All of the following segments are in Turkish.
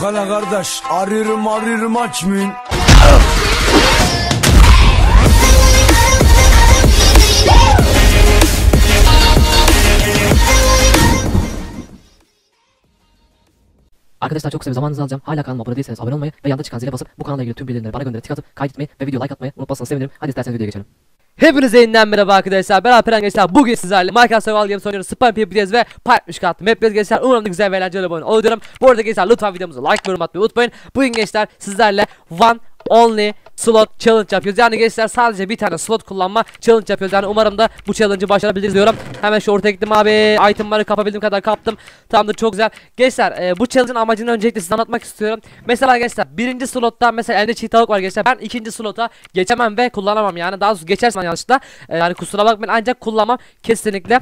hele kardeş, arıyorum açmayın. Arkadaşlar çok sevdim, zamanınızı alacağım. Hala kanalıma abone değilseniz abone olmayı ve yanda çıkan zile basıp bu kanalla ilgili tüm bildirimleri bana gönderip tık atıp kaydetmeyi ve video like atmayı unutmazsanız sevinirim. Hadi isterseniz videoya geçelim. Hepinize yeniden merhaba arkadaşlar. Ben Alperen gençler. Bugün sizlerle Minecraft Survival Games oynuyoruz. Spam yapacağız ve paylaşmış kattım. Hepiniz gençler umarım da güzel ve eğlenceli bir oyun oluyorum. Bu arada gençler lütfen videomuzu like ve yorum atmayı unutmayın. Bugün gençler sizlerle one only slot challenge yapıyoruz. Yani gençler sadece bir tane slot kullanma challenge yapıyoruz. Yani umarım da bu challenge'ı başarabiliriz diyorum. Hemen şu ortaya gittim abi. Itemları kapabildiğim kadar kaptım. Tamamdır, çok güzel. Gençler bu challenge'ın amacını öncelikle size anlatmak istiyorum. Mesela gençler birinci slotta mesela elde çiğ tavuk var gençler. Ben ikinci slota geçemem ve kullanamam. Yani daha doğrusu geçersem yanlışlıkla yani kusura bakmayın, ancak kullanmam kesinlikle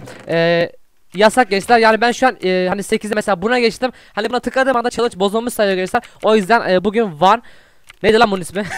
yasak gençler. Yani ben şu an hani 8'e mesela buna geçtim. Hani buna tıkladığım anda challenge bozulmuş sayıyor gençler. O yüzden bugün one neydi lan bunun ismi?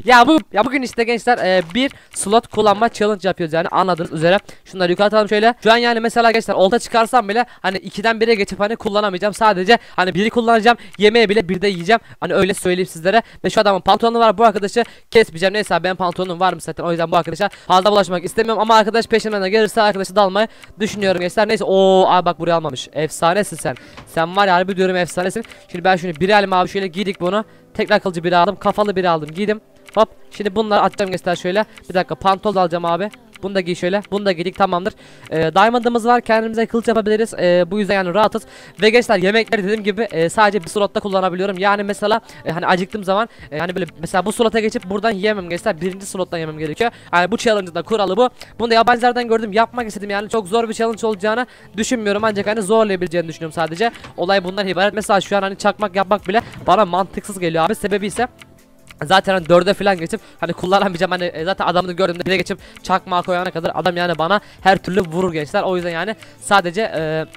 bugün işte gençler bir slot kullanma challenge yapıyoruz yani, anladığınız üzere. Şunları yukarı atalım şöyle. Şu an yani mesela gençler olta çıkarsam bile hani 2'den 1'e geçip hani kullanamayacağım. Sadece hani biri kullanacağım. Yemeği bile bir de yiyeceğim. Hani öyle söyleyeyim sizlere. Ve şu adamın pantolonu var. Bu arkadaşı kesmeyeceğim. Neyse abi, benim pantolonum var mı zaten. O yüzden bu arkadaşa fazla bulaşmak istemiyorum. Ama arkadaş peşimden de gelirse arkadaşı dalmayı düşünüyorum gençler. Neyse. Abi bak, buraya almamış. Efsanesin sen. Sen var ya, harbi diyorum efsanesin. Şimdi ben şunu bir elim abi, şöyle giydik bunu. Tekrar kılıcı biri aldım. Kafalı biri aldım. Giydim. Hop. Şimdi bunları atacağım gençler şöyle. Bir dakika, pantol da alacağım abi. Bunu da giy şöyle. Bunu da giydik, tamamdır. Diamond'ımız var. Kendimize kılıç yapabiliriz. Bu yüzden yani rahatız. Ve gençler yemekleri dediğim gibi sadece bir slotta kullanabiliyorum. Yani mesela hani acıktığım zaman hani böyle mesela bu slota geçip buradan yiyemem gençler. Birinci slottan yemem gerekiyor. Yani bu challenge'ın da kuralı bu. Bunu da yabancılardan gördüm. Yapmak istedim yani. Çok zor bir challenge olacağını düşünmüyorum. Ancak hani zorlayabileceğini düşünüyorum sadece. Olay bundan ibaret. Mesela şu an hani çakmak yapmak bile bana mantıksız geliyor abi. Sebebi ise zaten hani 4'e falan geçip hani kullanamayacağım, hani zaten adamını gördüğümde bile geçip çakmağa koyana kadar adam yani bana her türlü vurur gençler. O yüzden yani sadece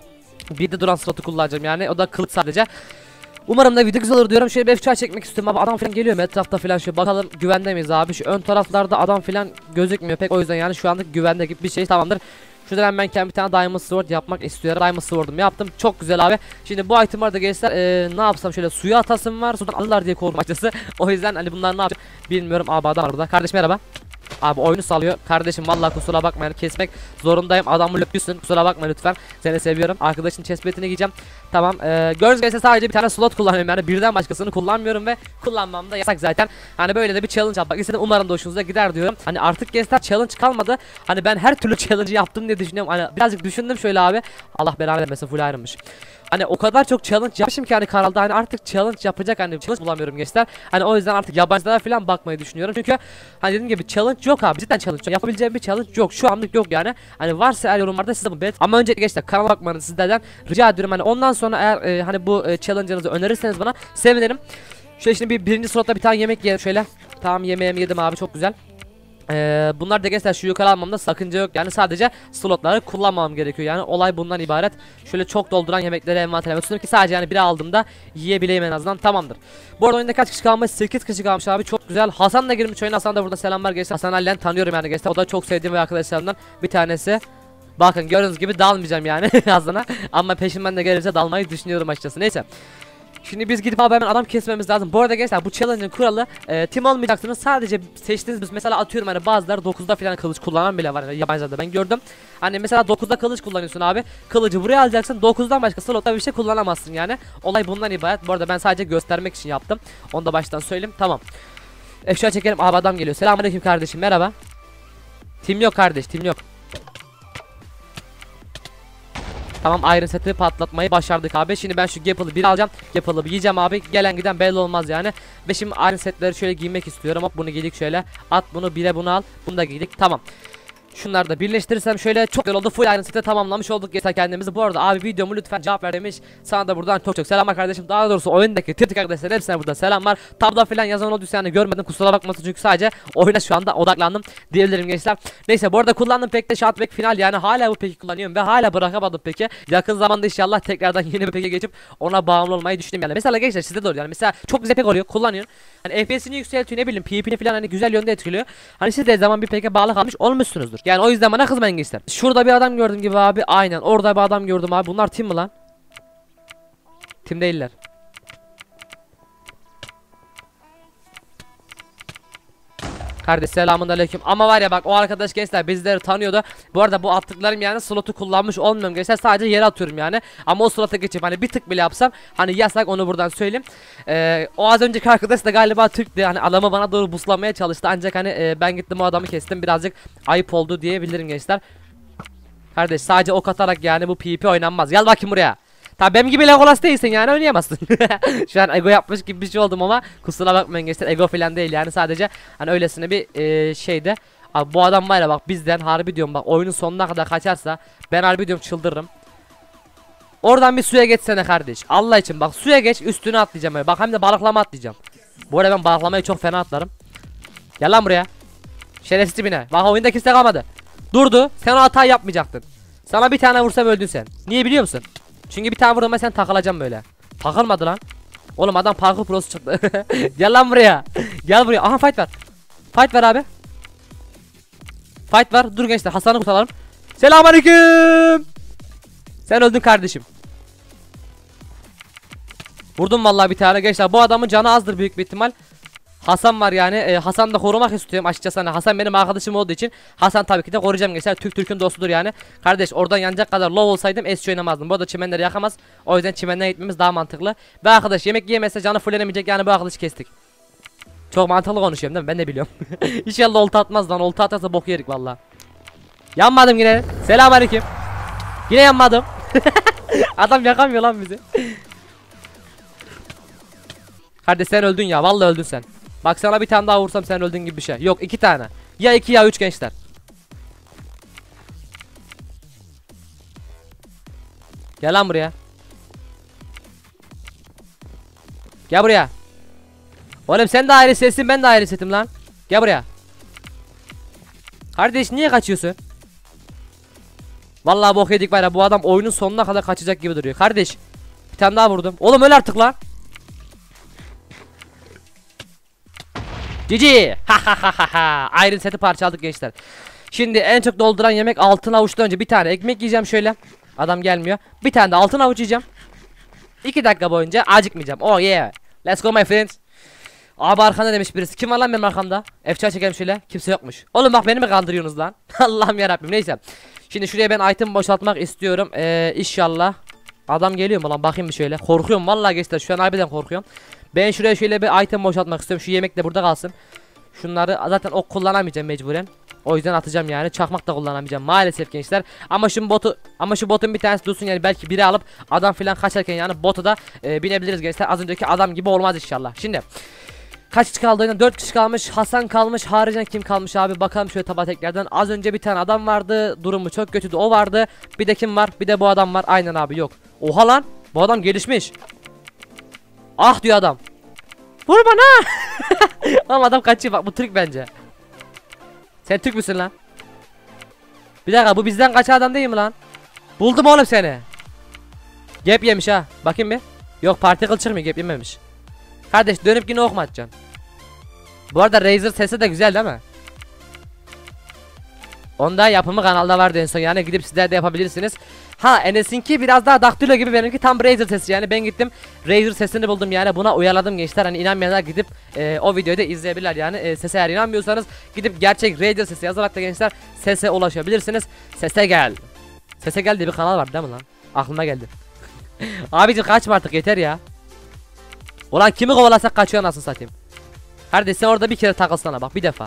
bir de duran slotu kullanacağım yani, o da kılıç sadece. Umarım da video güzel olur diyorum. Şöyle bir F3 çekmek istiyorum abi. Adam falan geliyor mu etrafta falan, şöyle bakalım güvende miyiz abi. Şu ön taraflarda adam falan gözükmüyor pek, o yüzden yani şu anlık güvende gibi bir şey, tamamdır. Şuradan ben bir tane Diamond Sword yapmak istiyorum. Diamond Sword'umu yaptım. Çok güzel abi. Şimdi bu item'ları da gençler ne yapsam, şöyle suya atasım var. Sudan alırlar diye korktum açıkçası. O yüzden hani bunlar ne yapacağım bilmiyorum. Abi adam var burada. Kardeş merhaba. Abi oyunu salıyor. Kardeşim vallahi kusura bakma yani, kesmek zorundayım. Adamı löpüsün. Kusura bakma lütfen. Seni seviyorum. Arkadaşın chestplate'ini giyeceğim. Tamam. Gördüğünüz gibi sadece bir tane slot kullanıyorum yani, birden başkasını kullanmıyorum ve kullanmam da yasak zaten. Hani böyle de bir challenge yapmak istedim. Umarım da hoşunuza gider diyorum. Hani artık gençler challenge kalmadı. Hani ben her türlü challenge yaptım diye düşünüyorum. Hani birazcık düşündüm şöyle abi. Allah belanı vermesin, full ayrılmış. Hani o kadar çok challenge yapmışım ki hani kanalda, hani artık challenge yapacak hani challenge bulamıyorum gençler. Hani o yüzden artık yabancılara falan bakmayı düşünüyorum. Çünkü hani dediğim gibi challenge yok abi. Cidden challenge yok. Yapabileceğim bir challenge yok. Şu anlık yok yani. Hani varsa eğer yorumlarda size bu bet. Ama önce gençler kanala bakmanızı sizlerden rica ediyorum. Hani ondan sonra eğer hani bu challenge'ınızı önerirseniz bana sevinirim. Şöyle şimdi birinci slotta bir tane yemek yiyelim şöyle. Tamam, yemeğimi yedim abi, çok güzel. Bunlar da gençler şu yukarı almamda sakınca yok yani, sadece slotları kullanmamam gerekiyor yani, olay bundan ibaret. Şöyle çok dolduran yemekleri envanterime tuttum ki sadece yani biri aldığımda yiyebileyim en azından, tamamdır. Bu arada oyunda kaç kişi kalmış? 8 kişi kalmış abi, çok güzel. Hasan da girmiş oyuna. Hasan da burada selamlar gençler. Hasan Ali'den tanıyorum yani gençler, o da çok sevdiğim ve arkadaşlarımdan bir tanesi. Bakın gördüğünüz gibi dalmayacağım yani Hasan'a, ama peşimden de gelirse dalmayı düşünüyorum açıkçası. Neyse. Şimdi biz gidip abi hemen adam kesmemiz lazım. Bu arada gençler bu challenge'ın kuralı team olmayacaksınız. Sadece seçtiğiniz, mesela atıyorum hani bazıları 9'da falan kılıç kullanan bile var yani, yabancılarda ben gördüm. Hani mesela 9'da kılıç kullanıyorsun abi. Kılıcı buraya alacaksın. 9'dan başka slotta bir şey kullanamazsın yani. Olay bundan ibaret. Bu arada ben sadece göstermek için yaptım. Onu da baştan söyleyeyim. Tamam. Şöyle çekelim. Abi adam geliyor. Selamünaleyküm kardeşim. Merhaba. Team yok kardeş. Team yok. Tamam, Iron Set'i patlatmayı başardık abi. Şimdi ben şu Gapple'ı bir alacağım. Gapple'ı bir yiyeceğim abi. Gelen giden belli olmaz yani. Ve şimdi Iron Set'leri şöyle giymek istiyorum. Hop, bunu giydik şöyle. At bunu, bire bunu al. Bunu da giydik. Tamam. Şunları da birleştirirsem şöyle çok güzel oldu. Full Iron Set'e tamamlamış olduk gençler kendimizi. Bu arada abi videomu lütfen cevap ver demiş. Sana da buradan çok selamlar kardeşim. Daha doğrusu oyundaki Tirtik arkadaşlar hepsine burada selamlar. Tabda falan yazan olduysa yani görmedim, kusura bakmasın çünkü sadece oyuna şu anda odaklandım diyebilirim gençler. Neyse, bu arada kullandım pek de shotback final yani, hala bu peki kullanıyorum ve hala bırakamadım peki. Yakın zamanda inşallah tekrardan yeni bir peki geçip ona bağımlı olmayı düşünüyorum yani. Mesela gençler sizde de oluyor yani, mesela çok güzel pek oluyor, kullanıyorsun. Hani FPS'ini yükseltiyor, ne bileyim PvP'ni falan hani güzel yönde etkiliyor. Hani siz de zaman bir peki bağlı kalmış olmuşsunuzdur. Yani o yüzden bana kızmayın gençler. Şurada bir adam gördüm gibi abi, aynen orada bir adam gördüm abi. Bunlar team mi lan? Team değiller. Kardeş selamünaleyküm. Ama var ya bak, o arkadaş gençler bizleri tanıyordu. Bu arada bu attıklarım yani slotu kullanmış olmuyorum gençler. Sadece yere atıyorum yani. Ama o slota geçip hani bir tık bile yapsam hani yasak, onu buradan söyleyeyim. O az önceki arkadaş da galiba Türk'tü. Hani adamı bana doğru buslamaya çalıştı. Ancak hani ben gittim o adamı kestim. Birazcık ayıp oldu diyebilirim gençler. Kardeş sadece ok atarak yani bu PvP oynanmaz. Gel bakayım buraya. Tabi benim gibi Legolas değilsin yani, oynayamazsın. Şu an ego yapmış gibi bir şey oldum ama kusura bakmayın gençler, ego falan değil yani, sadece hani öylesine bir şeyde. Abi bu adam var ya bak, bizden harbi diyorum bak, oyunun sonuna kadar kaçarsa ben harbi diyorum çıldırırım. Oradan bir suya geçsene kardeş, Allah için bak, suya geç, üstüne atlayacağım öyle. Bak hem de balıklama atlayacağım. Bu arada ben balıklamayı çok fena atlarım. Gel lan buraya. Şerefsiz bine. Bak oyunda kimse kalmadı. Durdu, sen o hatayı yapmayacaktın. Sana bir tane vursam öldün sen. Niye biliyor musun? Çünkü bir tane vurma sen takılacaksın böyle. Takılmadı lan. Oğlum adam parkur prosu çıktı. Gel lan buraya. Gel buraya. Aha fight var. Fight var abi. Fight var. Dur gençler, Hasan'ı kurtaralım. Selamünaleyküm. Sen öldün kardeşim. Vurdum vallahi bir tane gençler. Bu adamın canı azdır büyük bir ihtimal. Hasan var yani. Hasan da korumak istiyorum açıkçası. Hani Hasan benim arkadaşım olduğu için Hasan tabii ki de koruyacağım gençler. Türk'ün dostudur yani. Kardeş oradan yanacak kadar low olsaydım SC oynamazdım. Bu arada çimenleri yakamaz. O yüzden çimenden gitmemiz daha mantıklı. Ve arkadaş yemek yiyemezse canı fullenemeyecek yani, bu arkadaşı kestik. Çok mantıklı konuşuyorum değil mi? Ben de biliyorum. İnşallah olta atmaz lan. Olta atarsa bok yerik valla. Yanmadım yine. Selamünaleyküm. Yine yanmadım. Adam yakamıyor lan bizi. Kardeş sen öldün ya. Vallahi öldün sen. Bak sana bir tane daha vursam sen öldün gibi bir şey. Yok 2 tane. Ya 2 ya 3 gençler. Gel lan buraya. Gel buraya. Oğlum sen de ayrı setsin, ben de ayrı setim lan. Gel buraya. Kardeş niye kaçıyorsun? Vallahi bok yedik var ya, bu adam oyunun sonuna kadar kaçacak gibi duruyor. Kardeş bir tane daha vurdum. Oğlum öl artık lan. Cici. Iron seti parçaladık gençler. Şimdi en çok dolduran yemek altın avuçtan önce bir tane ekmek yiyeceğim şöyle. Adam gelmiyor. Bir tane de altın avuç yiyeceğim. 2 dakika boyunca acıkmayacağım. Oh yeah. Let's go my friends. Abi arkanda demiş birisi. Kim var lan benim arkamda? F4 çekelim şöyle. Kimse yokmuş. Oğlum bak beni mi kandırıyorsunuz lan? Allah'ım yarabbim. Neyse. Şimdi şuraya ben item boşaltmak istiyorum. İnşallah. Adam geliyor mu lan? Bakayım bir şöyle. Korkuyorum vallahi gençler. Şu an harbiden korkuyorum. Ben şuraya şöyle bir item boşaltmak istiyorum. Şu yemek de burada kalsın. Şunları zaten ok kullanamayacağım mecburen. O yüzden atacağım yani. Çakmak da kullanamayacağım maalesef gençler. Ama şu botun bir tanesi dursun yani, belki biri alıp adam filan kaçarken yani botu da binebiliriz gençler. Az önceki adam gibi olmaz inşallah. Şimdi kaç kişi kaldı oyunda? 4 kişi kalmış. Hasan kalmış. Haricen kim kalmış abi? Bakalım şöyle tabağa tekrardan. Az önce bir tane adam vardı. Durumu çok kötüydü. O vardı. Bir de kim var? Bir de bu adam var. Aynen abi yok. Oha lan. Bu adam gelişmiş. Ah diyor adam. Vur bana. Ama adam kaçıyor bak, bu Türk bence. Sen Türk müsün lan? Bir dakika, bu bizden kaçan adam değil mi lan? Buldum oğlum seni. Gap yemiş ha. Bakayım bir. Yok particle çıkmıyor, gap yememiş. Kardeş dönüp yine ok mu atacaksın? Bu arada Razer sesi de güzel değil mi? Onda yapımı kanalda vardı en son yani, gidip sizler de yapabilirsiniz. Ha Enes'inki biraz daha daktilo gibi, benimki tam Razer sesi yani. Ben gittim Razer sesini buldum yani, buna uyarladım gençler. Hani inanmayanlar gidip o videoyu da izleyebilirler yani. Sese eğer inanmıyorsanız gidip gerçek Razer sesi yazarak da gençler sese ulaşabilirsiniz. Sese gel. Sese gel diye bir kanal var değil mi lan? Aklıma geldi. Abicim kaçma artık yeter ya. Ulan kimi kovalasak kaçıyor nasıl satayım. Kardeş sen orada bir kere takılsana bak, bir defa.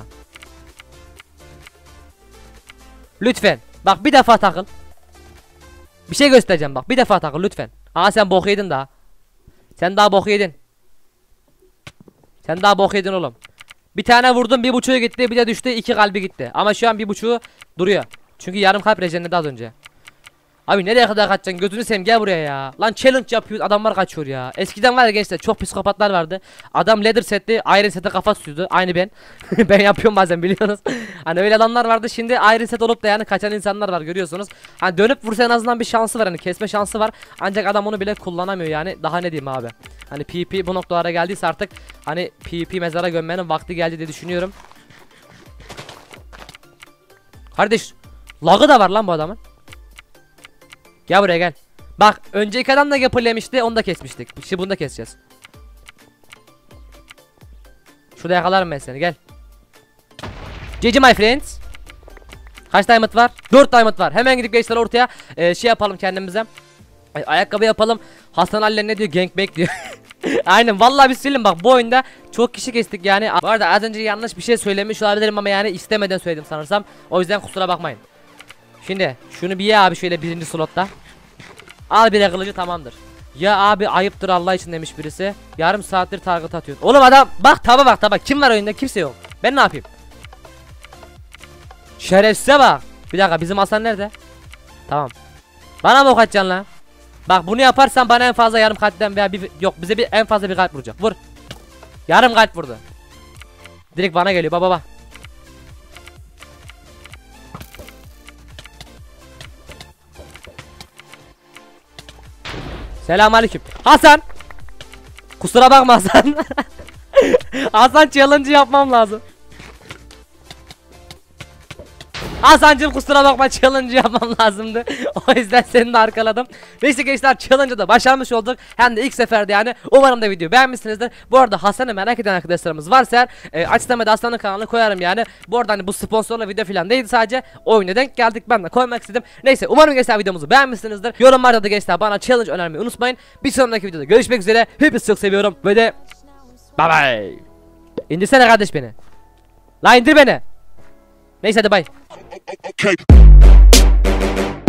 Lütfen. Bak bir defa takıl. Bir şey göstereceğim bak, bir defa takıl lütfen. Aa sen bok yedin daha. Sen daha bok yedin. Sen daha bok yedin oğlum. Bir tane vurdum, 1.5'u gitti, bir de düştü, 2 kalbi gitti. Ama şu an 1.5'u duruyor. Çünkü yarım kalp rejenledi az önce. Abi nereye kadar kaçacaksın, gözünü seveyim gel buraya ya. Lan challenge yapıyor adamlar, kaçıyor ya. Eskiden var ya gençler, çok psikopatlar vardı. Adam leather setli iron sete kafa tutuyordu. Aynı ben. Ben yapıyorum bazen biliyorsunuz. Hani öyle adamlar vardı, şimdi iron set olup da yani kaçan insanlar var görüyorsunuz. Hani dönüp vursa en azından bir şansı var, hani kesme şansı var. Ancak adam onu bile kullanamıyor yani, daha ne diyeyim abi. Hani PvP bu noktalara geldiyse artık hani PvP mezara gömmenin vakti geldi diye düşünüyorum. Kardeş lagı da var lan bu adamın. Gel buraya gel. Bak önceki adam da yapılamıştı, onu da kesmiştik. Şimdi bunu da keseceğiz. Şurada yakalarım ben seni, gel. GG my friends. Kaç diamond var? 4 diamond var. Hemen gidip gençler ortaya şey yapalım kendimize. Ayakkabı yapalım. Hasan Ali ne diyor? Gangbang diyor. Aynen vallahi biz silin bak bu oyunda çok kişi kestik yani. Bu arada az önce yanlış bir şey söylemiş olabilirim ama yani istemeden söyledim sanırsam. O yüzden kusura bakmayın. Şimdi şunu bir ye abi şöyle birinci slotta. Al bir de kılıcı tamamdır. Ya abi ayıptır Allah için demiş birisi. Yarım saattir target atıyor. Oğlum adam bak taba kim var oyunda kimse yok. Ben ne yapayım? Şerefsize bak. Bir dakika bizim Hasan nerede? Tamam. Bana mı ok atacaksın lan? Bak bunu yaparsan bana en fazla yarım kalpten veya bir yok bize bir en fazla bir kalp vuracak. Vur. Yarım kalp vurdu. Direkt bana geliyor baba. Selamünaleyküm. Hasan. Kusura bakma Hasan. Hasan challenge yapmam lazım. Hasan'cım kusura bakma challenge yapmam lazımdı. O yüzden seni de arkaladım. Neyse gençler challenge'ı da başarmış olduk. Hem de ilk seferde yani. Umarım da video beğenmişsinizdir. Bu arada Hasan'ı merak eden arkadaşlarımız varsa açıklamada Hasan'ın kanalını koyarım yani. Bu arada hani bu sponsorla video falan değildi sadece. Oyuna denk geldik ben de koymak istedim. Neyse umarım gençler videomuzu beğenmişsinizdir. Yorumlarda da gençler bana challenge önermeyi unutmayın. Bir sonraki videoda görüşmek üzere. Hepinizi çok seviyorum ve de bye bye. İndirsene kardeş beni. La indir beni. Neyse hadi bye. Okay.